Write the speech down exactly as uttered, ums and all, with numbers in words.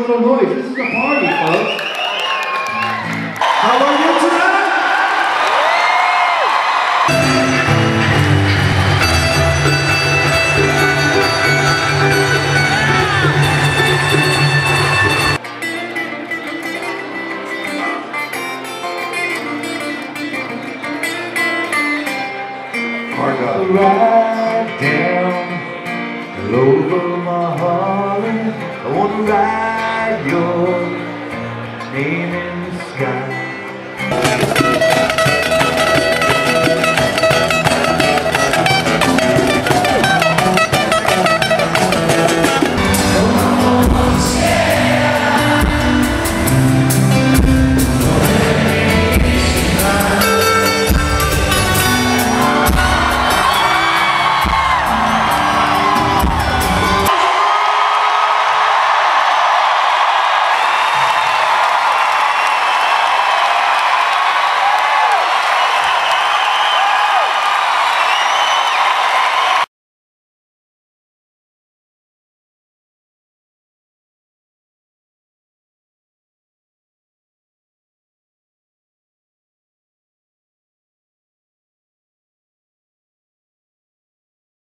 little noise. This is a party, folks. How are you tonight? I got right down all over my heart. I want to write your name in the sky.